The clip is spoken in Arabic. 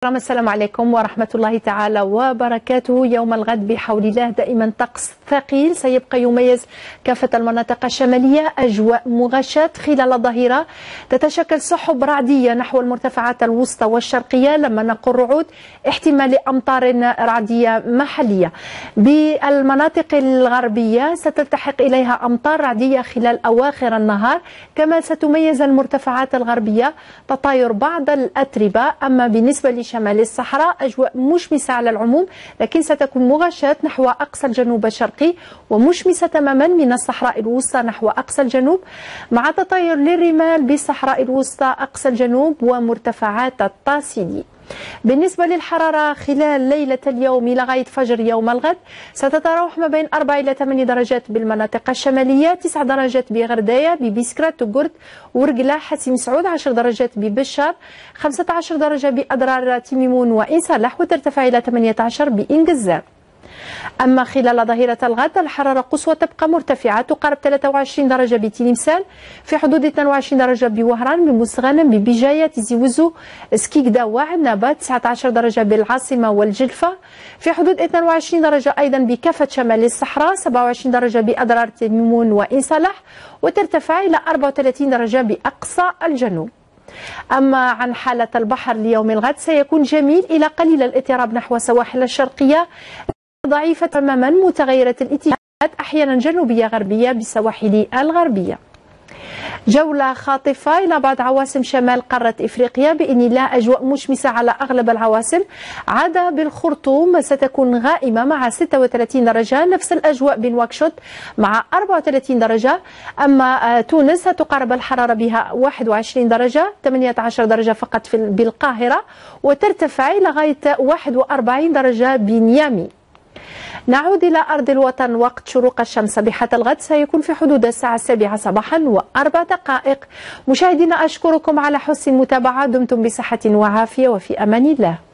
السلام عليكم ورحمة الله تعالى وبركاته. يوم الغد بحول الله دائما طقس ثقيل سيبقى يميز كافة المناطق الشمالية، أجواء مغشاة خلال الظهيرة تتشكل سحب رعدية نحو المرتفعات الوسطى والشرقية، لما نقول رعود احتمال أمطار رعدية محلية. بالمناطق الغربية ستلتحق إليها أمطار رعدية خلال أواخر النهار، كما ستميز المرتفعات الغربية تطاير بعض الأتربة. أما بالنسبة شمال الصحراء أجواء مشمسة على العموم، لكن ستكون مغشاة نحو أقصى الجنوب الشرقي ومشمسة تماما من الصحراء الوسطى نحو أقصى الجنوب، مع تطاير للرمال بالصحراء الوسطى أقصى الجنوب ومرتفعات الطاسيلي. بالنسبة للحرارة خلال ليلة اليوم لغاية فجر يوم الغد ستتراوح ما بين 4 إلى 8 درجات بالمناطق الشمالية، 9 درجات بغرداية، ببسكرة، تقرد، ورقلة، حسيم سعود، 10 درجات ببشار، 15 درجة بأضرار، تيميمون وإنصالح، وترتفع إلى 18 بإنجزام. أما خلال ظهيرة الغد الحرارة القصوى تبقى مرتفعة تقارب 23 درجة بتلمسان، في حدود 22 درجة بوهران، بمستغانم، ببجاية، تيزي وزو، سكيكدا وعنابة، 19 درجة بالعاصمة والجلفة، في حدود 22 درجة أيضا بكافة شمال الصحراء، 27 درجة بأضرار، تيميمون وإنصالح، وترتفع إلى 34 درجة بأقصى الجنوب. أما عن حالة البحر ليوم الغد سيكون جميل إلى قليل الاضطراب نحو السواحل الشرقية، ضعيفة تماما متغيرة الاتجاهات، أحيانا جنوبية غربية بالسواحل الغربية. جولة خاطفة إلى بعض عواصم شمال قارة إفريقيا، بإذن الله أجواء مشمسة على أغلب العواصم. عدا بالخرطوم ستكون غائمة مع 36 درجة، نفس الأجواء بنواكشوط مع 34 درجة. أما تونس ستقارب الحرارة بها 21 درجة، 18 درجة فقط بالقاهرة، وترتفع إلى غاية 41 درجة بنيامي. نعود إلى أرض الوطن. وقت شروق الشمس صبيحة الغد سيكون في حدود الساعة 7 صباحا و4 دقائق. مشاهدينا أشكركم على حسن المتابعة، دمتم بصحة وعافية وفي أمان الله.